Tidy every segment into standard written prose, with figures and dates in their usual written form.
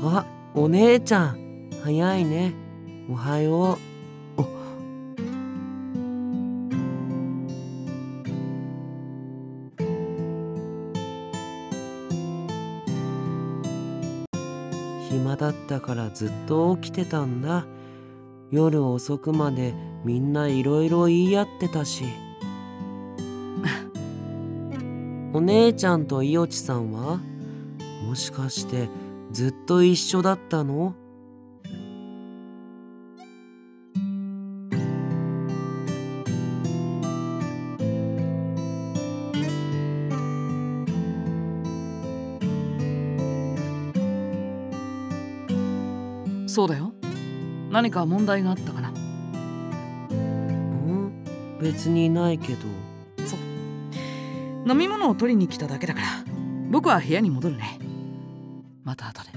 あ、お姉ちゃん、早いね。おはよう。暇だったからずっと起きてたんだ。夜遅くまでみんないろいろ言い合ってたし。お姉ちゃんといおちさんはもしかしてずっと一緒だったの？ そうだよ。何か問題があったかな？ 別にないけど。 そう。飲み物を取りに来ただけだから、僕は部屋に戻るね。また後で。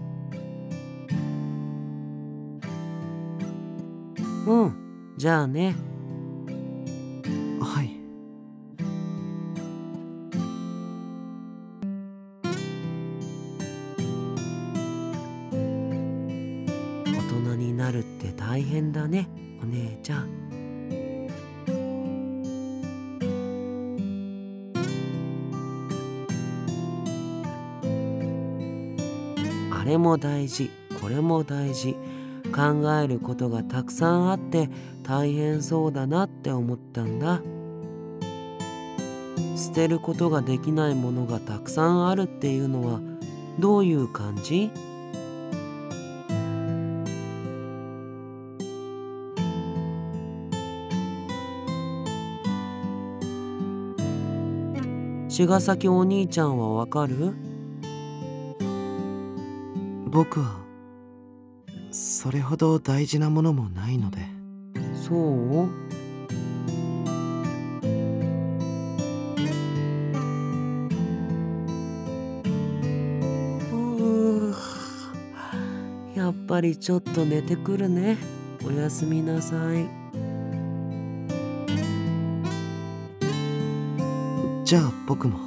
じゃあね。 はい。 大人になるって大変だね、お姉ちゃん。あれも大事、これも大事。考えることがたくさんあって大変そうだなって思ったんだ。捨てることができないものがたくさんあるっていうのはどういう感じ？茅ヶ崎お兄ちゃんはわかる？ 僕はそれほど大事なものもないので。 そう？やっぱりちょっと寝てくるね。おやすみなさい。 じゃあ僕も。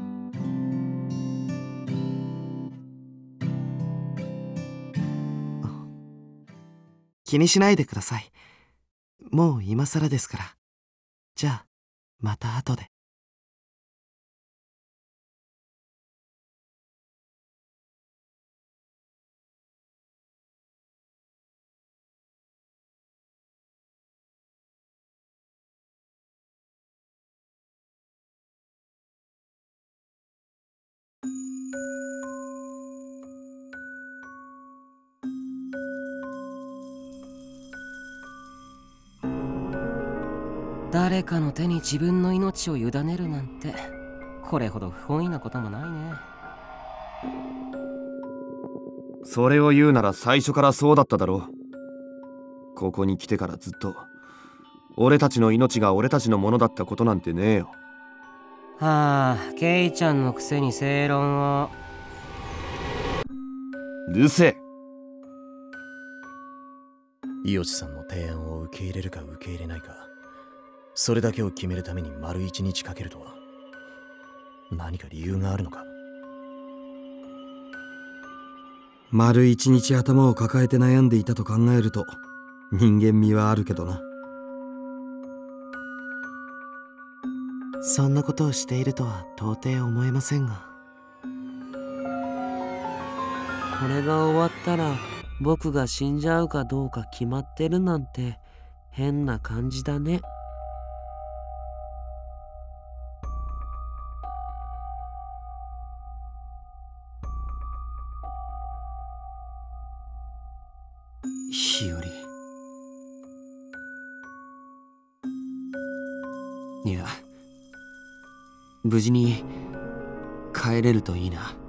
気にしないでください。もう今更ですから。じゃあまた後で。 誰かの手に自分の命を委ねるなんて、これほど不本意なこともないね。 それを言うなら最初からそうだっただろう。ここに来てからずっと俺たちの命が俺たちのものだったことなんてねえよ。 はあ、ケイちゃんのくせに正論を。 うるせえ。 伊予地さんの提案を受け入れるか受け入れないか、それだけを決めるために丸一日かけるとは何か理由があるのか？ 丸一日頭を抱えて悩んでいたと考えると人間味はあるけどな。 そんなことをしているとは到底思えませんが。 これが終わったら僕が死んじゃうかどうか決まってるなんて変な感じだね。 日和。 いや、無事に帰れるといいな。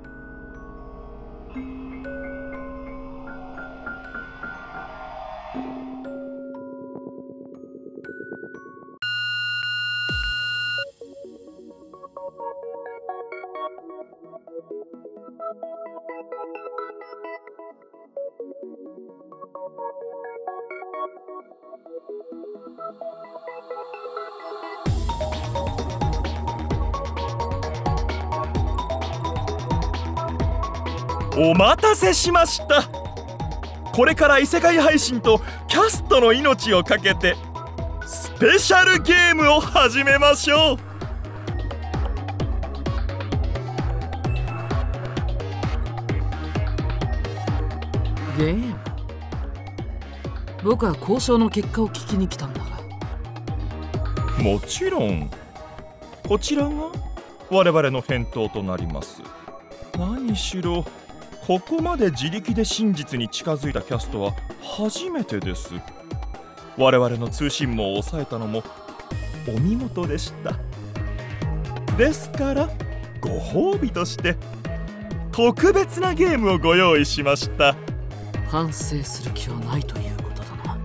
お待たせしました。これから異世界配信とキャストの命をかけてスペシャルゲームを始めましょう。 ゲーム。僕は交渉の結果を聞きに来たんだが。 もちろんこちらが我々の返答となります。何しろここまで自力で真実に近づいたキャストは初めてです。我々の通信網を抑えたのもお見事でした。ですからご褒美として特別なゲームをご用意しました。 反省する気はないということだな。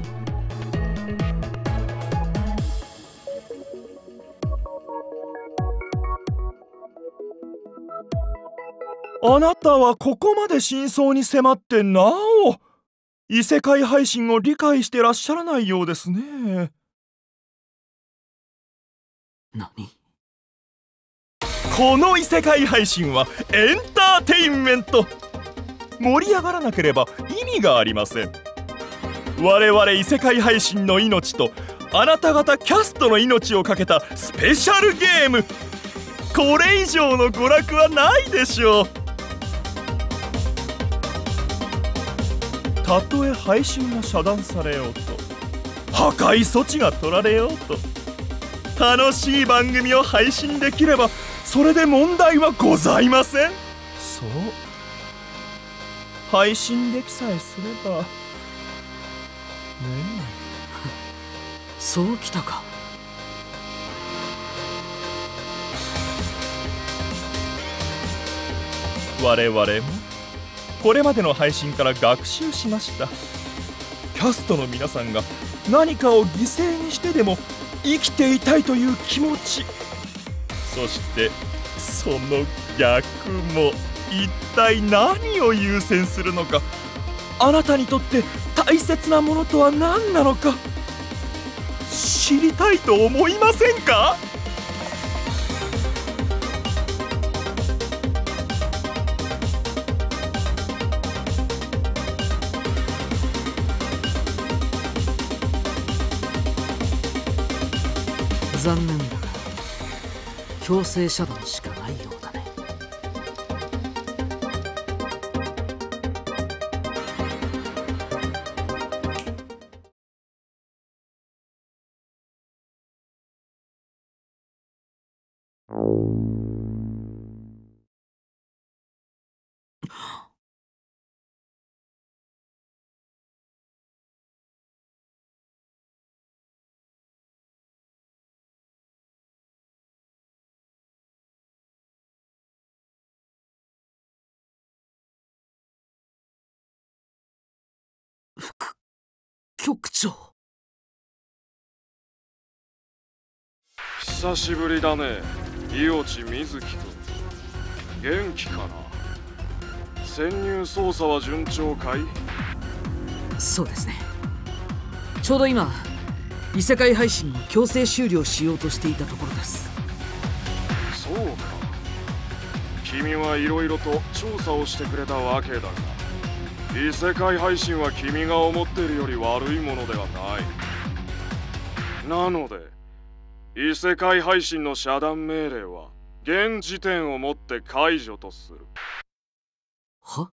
あなたはここまで真相に迫ってなお異世界配信を理解してらっしゃらないようですね。 何？ この異世界配信はエンターテインメント。盛り上がらなければ意味がありません。我々異世界配信の命とあなた方キャストの命をかけたスペシャルゲーム、これ以上の娯楽はないでしょう。たとえ配信が遮断されようと破壊措置が取られようと楽しい番組を配信できればそれで問題はございません。そう、配信できさえすればねえ。そうきたか。 我々もこれまでの配信から学習しました。キャストの皆さんが何かを犠牲にしてでも生きていたいという気持ち、そしてその逆も一体何を優先するのか、あなたにとって大切なものとは何なのか知りたいと思いませんか？ 残念だが強制遮断しかないようだね。局長。 久しぶりだね、伊落水木君。元気かな？潜入捜査は順調かい？ そうですね。ちょうど今異世界配信を強制終了しようとしていたところです。 そうか、君はいろいろと調査をしてくれたわけだが、異世界配信は君が思っているより悪いものではない。なので異世界配信の遮断命令は現時点をもって解除とする。 は？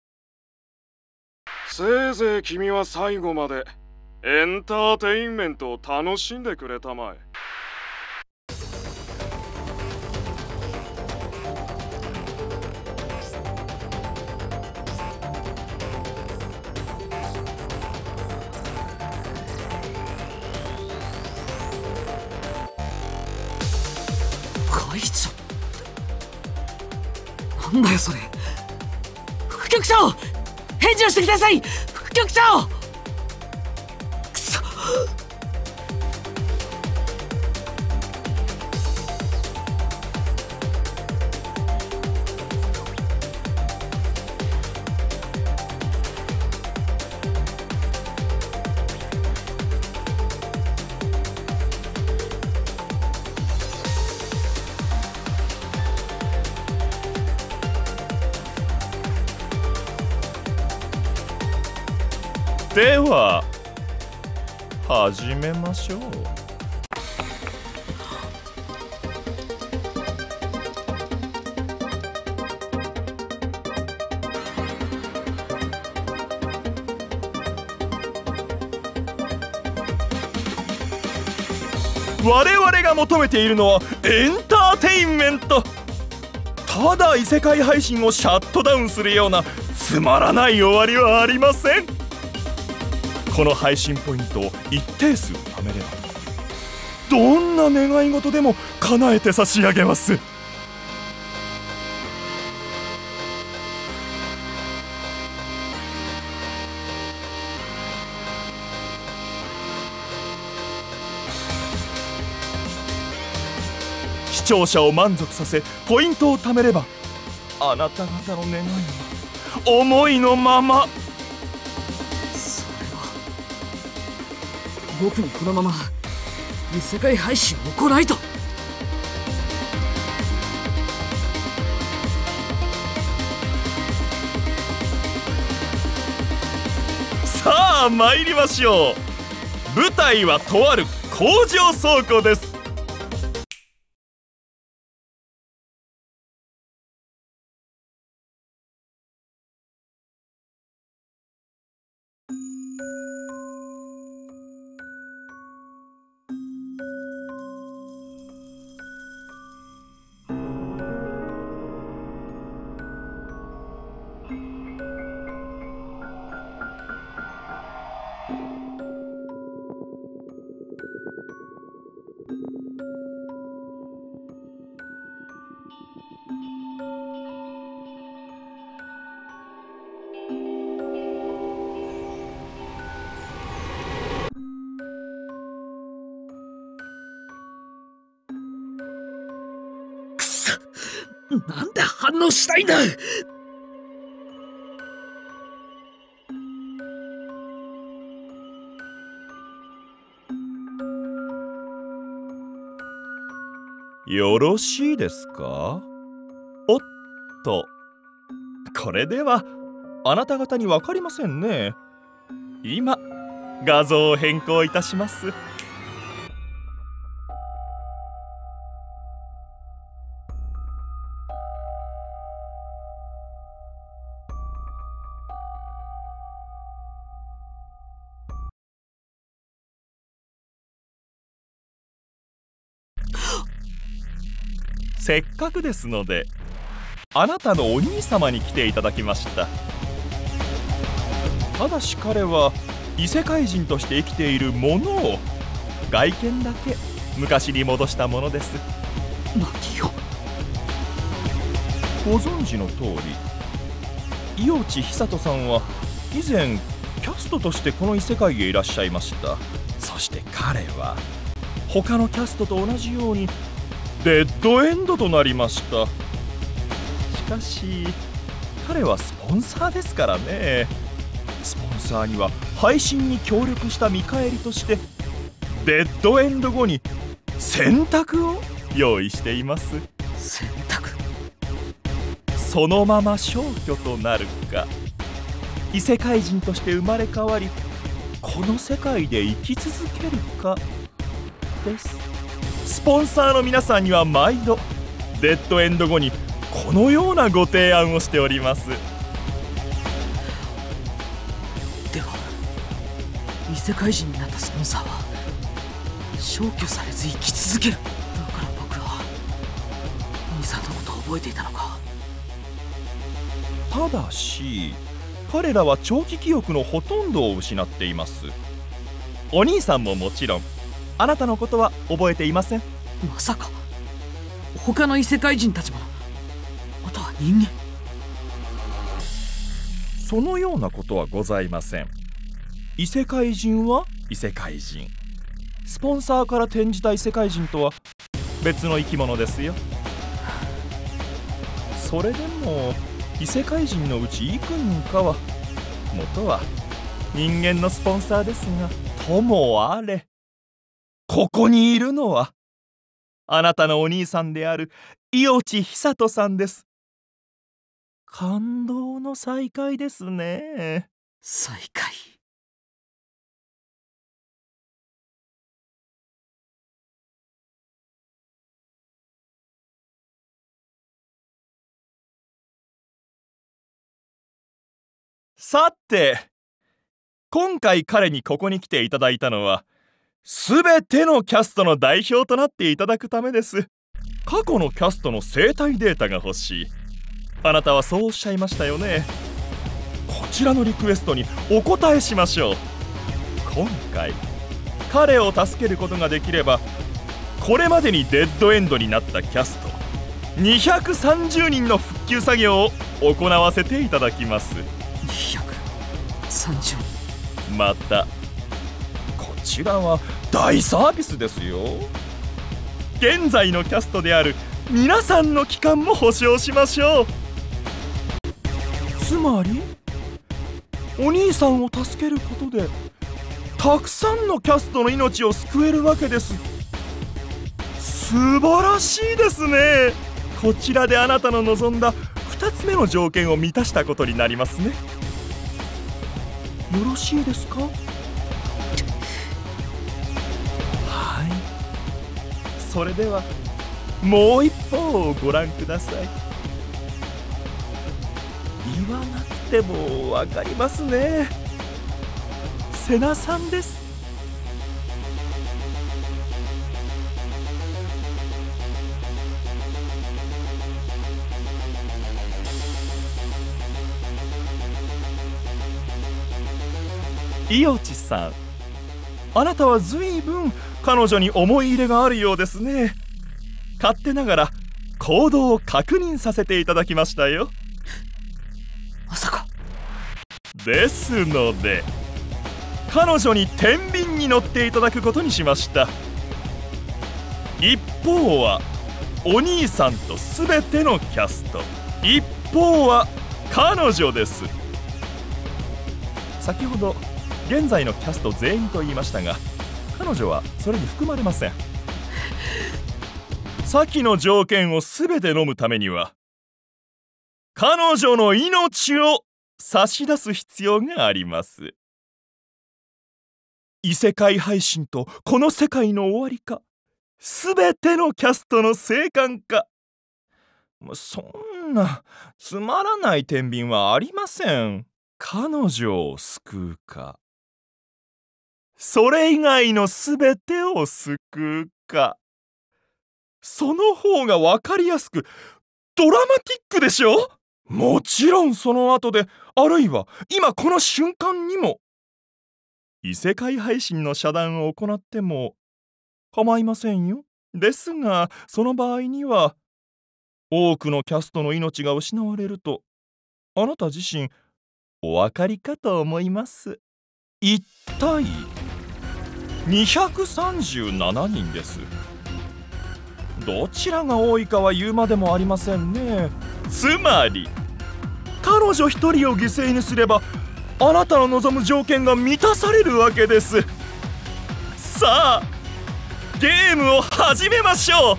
せいぜい君は最後までエンターテインメントを楽しんでくれたまえ。 解除ってなんだよそれ。副局長、返事をしてください。副局長。くそ。 では始めましょう。我々が求めているのはエンターテインメント。ただ異世界配信をシャットダウンするようなつまらない終わりはありません。この配信ポイントを一定数貯めればどんな願い事でも叶えて差し上げます。視聴者を満足させポイントを貯めればあなた方の願いは思いのまま。 それは僕にこのまま異世界配信を行いと。 さあ参りましょう。舞台はとある工場倉庫です。 なんで反応しないんだ。 よろしいですか。おっと、これではあなた方に分かりませんね。今画像を変更いたします。せっかくですのであなたのお兄様に来ていただきました。ただし彼は異世界人として生きているものを外見だけ昔に戻したものです。 何を。 ご存知の通り伊予地久人さんは以前キャストとしてこの異世界へいらっしゃいました。そして彼は他のキャストと同じようにデッドエンドとなりました。しかし彼はスポンサーですからね。スポンサーには配信に協力した見返りとしてデッドエンド後に選択を用意しています。 選択。 そのまま消去となるか異世界人として生まれ変わりこの世界で生き続けるかです。スポンサーの皆さんには毎度デッドエンド後にこのようなご提案をしております。 では異世界人になったスポンサーは消去されず生き続ける。だから僕は兄さんのことを覚えていたのか。 ただし彼らは長期記憶のほとんどを失っています。お兄さんももちろんあなたのことは覚えていません。 まさか他の異世界人たちもまたは人間。 そのようなことはございません。異世界人は異世界人、スポンサーから転じた異世界人とは別の生き物ですよ。それでも異世界人のうち幾人かは元は人間のスポンサーですが、ともあれここにいるのはあなたのお兄さんである伊予地久人さんです。感動の再会ですね。 再会。 さて、今回彼にここに来ていただいたのは、すべてのキャストの代表となっていただくためです。過去のキャストの生態データが欲しい。あなたはそうおっしゃいましたよね。こちらのリクエストにお答えしましょう。今回彼を助けることができれば、これまでにデッドエンドになったキャスト230人の復旧作業を行わせていただきます。 230人。 またこちらは大サービスですよ。現在のキャストである皆さんの期間も保証しましょう。つまりお兄さんを助けることでたくさんのキャストの命を救えるわけです。素晴らしいですね。こちらであなたの望んだ2つ目の条件を満たしたことになりますね。よろしいですか？はい。それではもう一方をご覧ください。言わなくてもわかりますね。セナさんです。イオチさん、あなたはずいぶん彼女に思い入れがあるようですね。勝手ながら行動を確認させていただきましたよ。 まさか。 ですので彼女に天秤に乗っていただくことにしました。一方はお兄さんと全てのキャスト、一方は彼女です。先ほど現在のキャスト全員と言いましたが、彼女はそれに含まれません。先の条件を全て飲むためには彼女の命を差し出す必要があります。異世界配信とこの世界の終わりか、全てのキャストの生還か。そんなつまらない天秤はありません。彼女を救うか、それ以外の全てを救うか。その方が分かりやすくドラマティックでしょ。もちろんその後で、あるいは今この瞬間にも異世界配信の遮断を行っても構いませんよ。ですがその場合には多くのキャストの命が失われるとあなた自身お分かりかと思います。一体237人です。どちらが多いかは言うまでもありませんね。つまり彼女一人を犠牲にすればあなたの望む条件が満たされるわけです。さあゲームを始めましょう。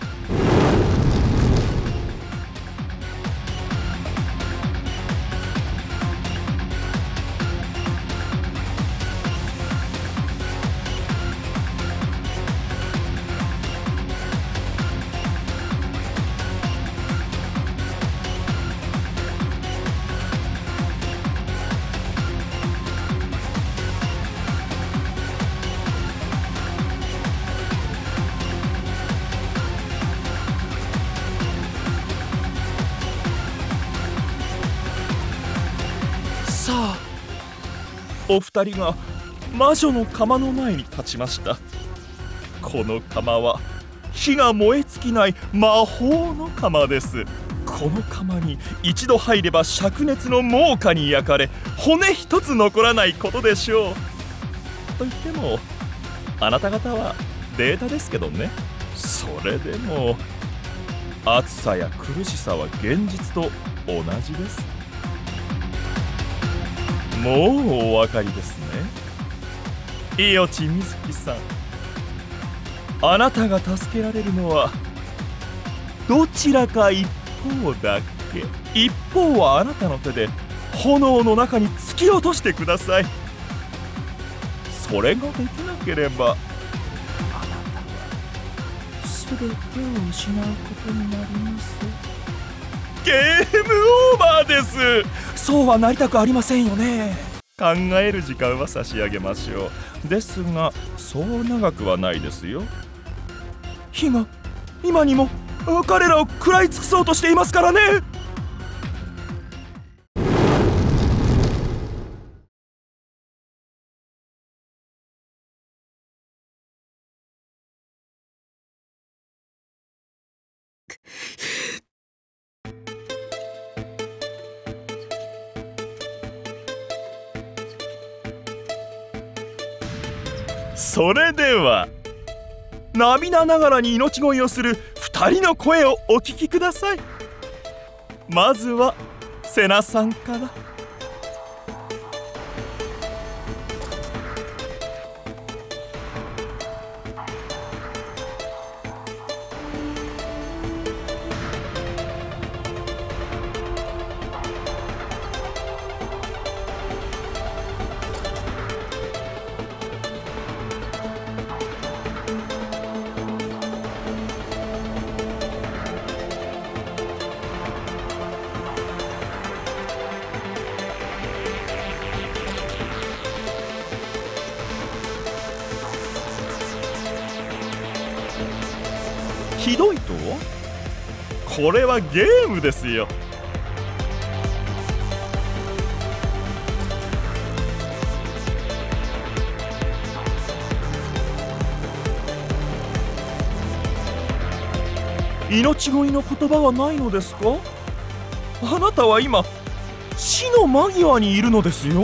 さあお二人が魔女の釜の前に立ちました。この釜は火が燃え尽きない魔法の釜です。この釜に一度入れば灼熱の猛火に焼かれ骨一つ残らないことでしょう。と言ってもあなた方はデータですけどね。それでも暑さや苦しさは現実と同じです。もうお分かりですね。伊予地水木さん、あなたが助けられるのはどちらか一方だけ。一方はあなたの手で炎の中に突き落としてください。それができなければあなたは全てを失うことになります。ゲームオーバーです。 そうはなりたくありませんよね。考える時間は差し上げましょう。ですがそう長くはないですよ。火が今にも彼らを食らい尽くそうとしていますからね。それでは涙ながらに命乞いをする2人の声をお聞きください。まずはセナさんから。ひどいと？これはゲームですよ。命乞いの言葉はないのですか？あなたは今死の間際にいるのですよ。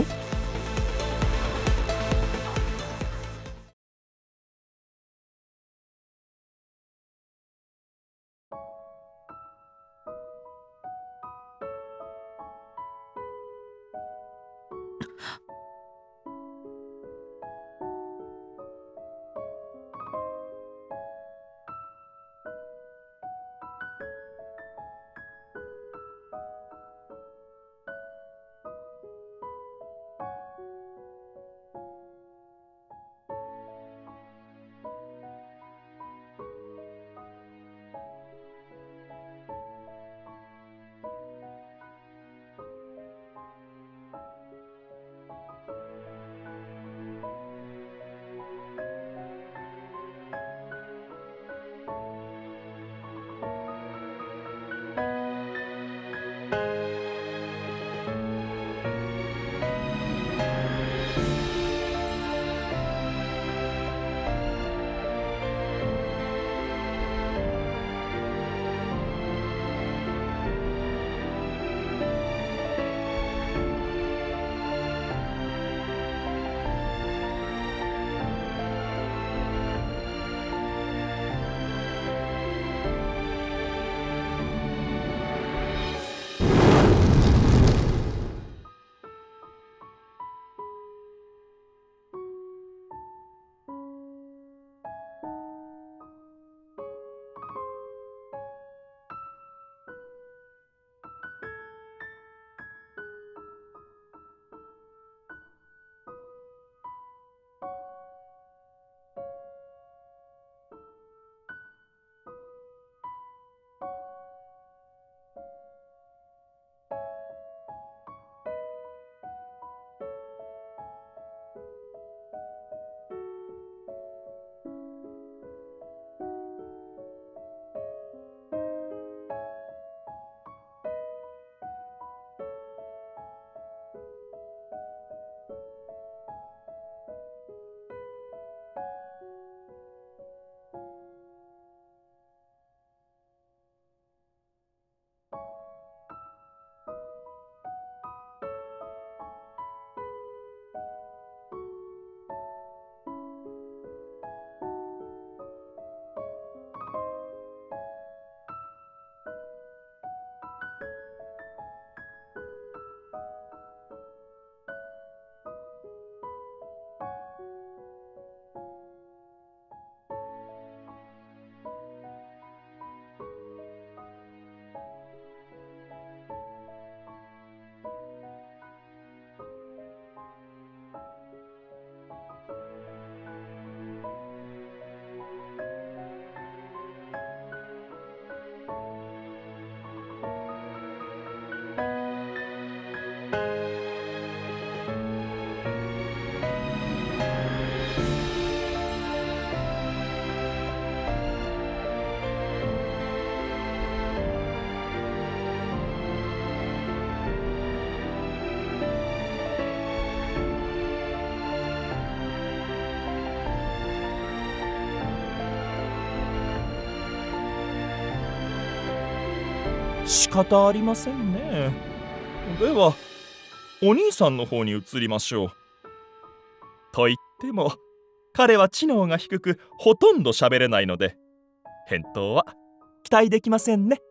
仕方ありませんね。ではお兄さんの方に移りましょう。と言っても彼は知能が低くほとんど喋れないので返答は期待できませんね。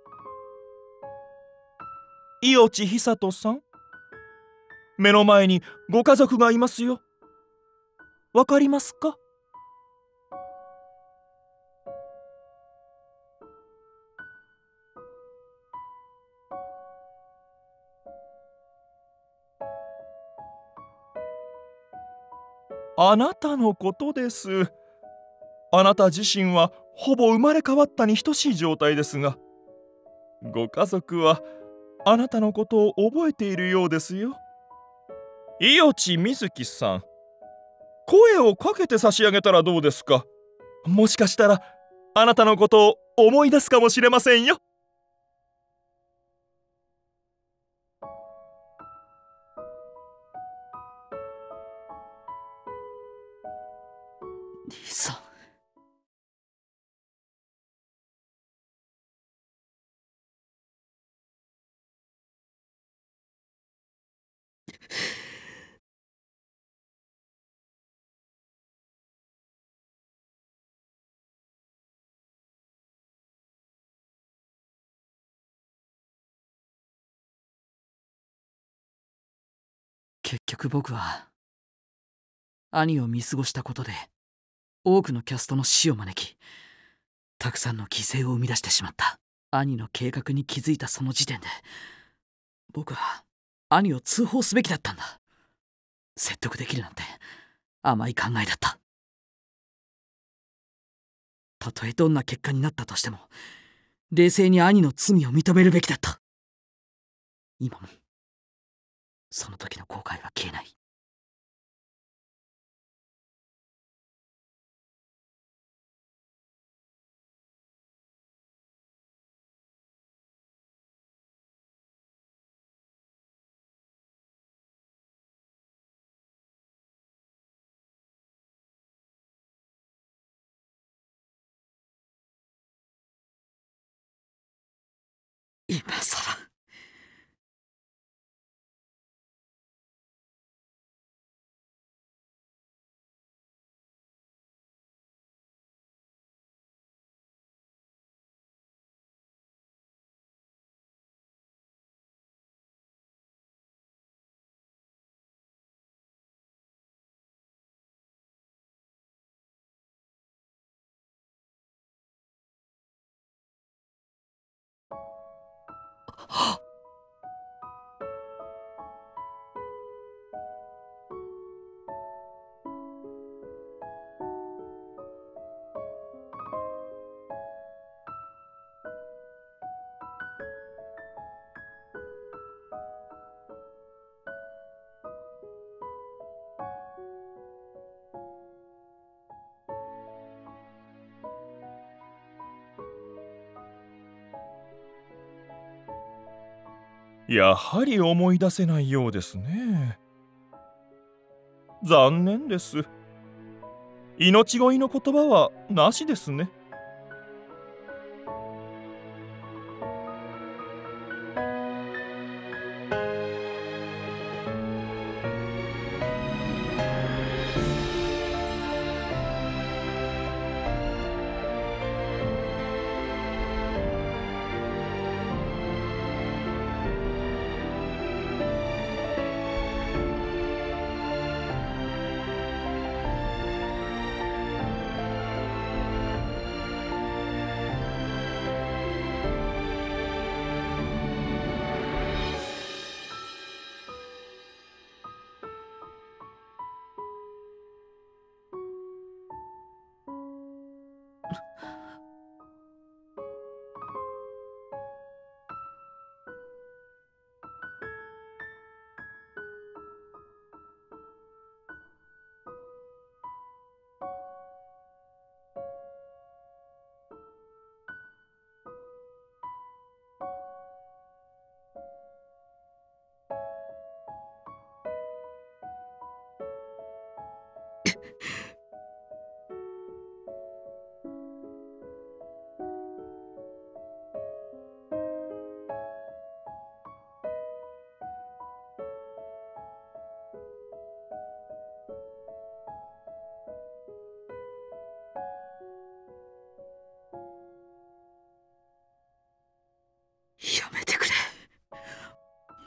伊予地久人さん、目の前にご家族がいますよ。わかりますか？あなたのことです。あなた自身はほぼ生まれ変わったに等しい状態ですが、ご家族はあなたのことを覚えているようですよ。伊予地瑞希さん、声をかけて差し上げたらどうですか？もしかしたらあなたのことを思い出すかもしれませんよ。 兄さん。結局僕は兄を見過ごしたことで多くのキャストの死を招き、たくさんの犠牲を生み出してしまった。兄の計画に気づいたその時点で僕は兄を通報すべきだったんだ。説得できるなんて甘い考えだった。たとえどんな結果になったとしても冷静に兄の罪を認めるべきだった。今もその時の後悔は消えない。今さらやはり思い出せないようですね。残念です。命乞いの言葉はなしですね。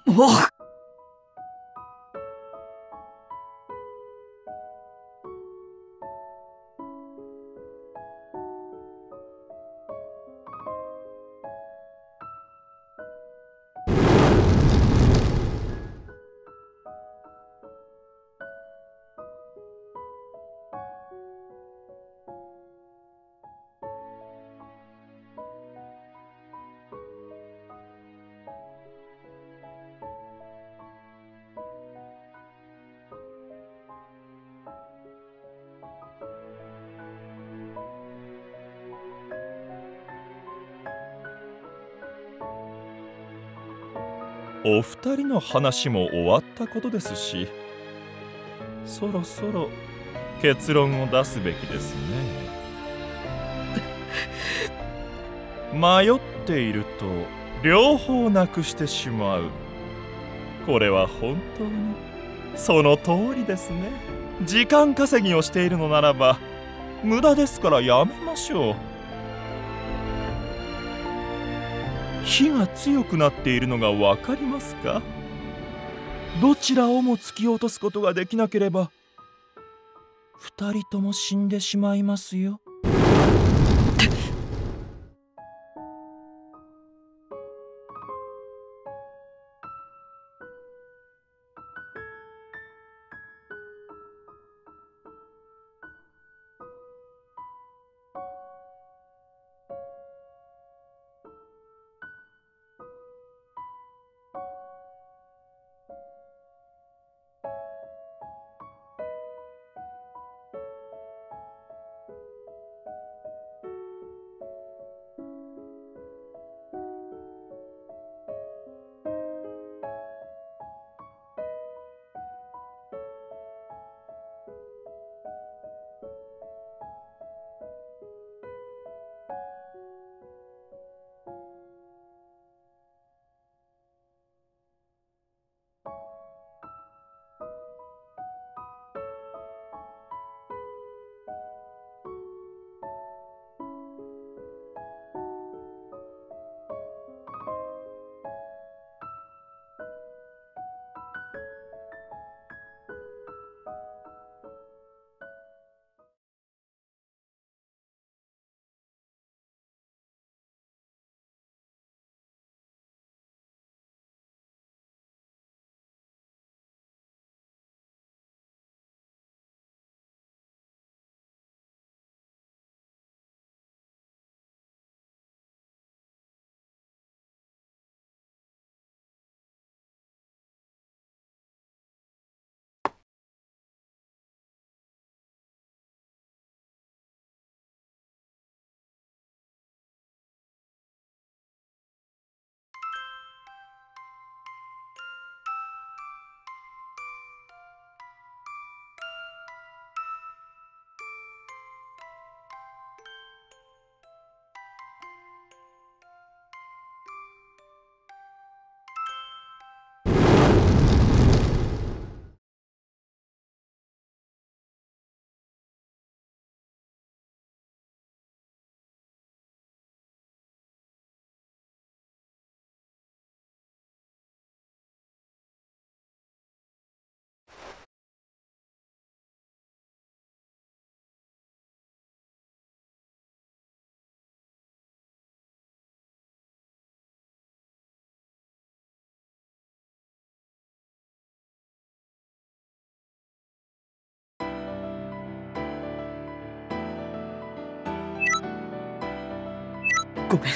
おっ。 お二人の話も終わったことですし、そろそろ結論を出すべきですね。迷っていると両方なくしてしまう。これは本当にその通りですね。時間稼ぎをしているのならば無駄ですからやめましょう。火が強くなっているのがわかりますか？どちらをも突き落とすことができなければ二人とも死んでしまいますよ。 ごめん。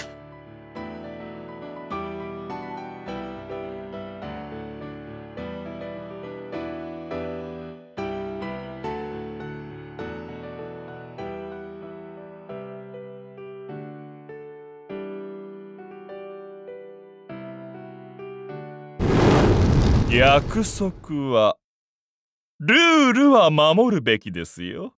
約束はルールは守るべきですよ。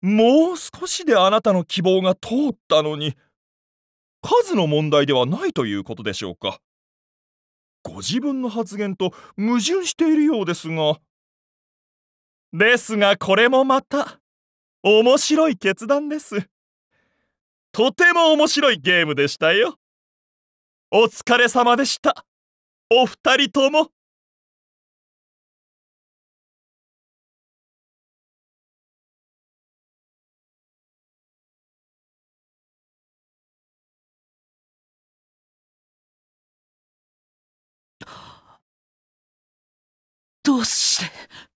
もう少しであなたの希望が通ったのに、数の問題ではないということでしょうか。ご自分の発言と矛盾しているようですが。ですがこれもまた面白い決断です。とても面白いゲームでしたよ。お疲れ様でした、お二人とも。 どうして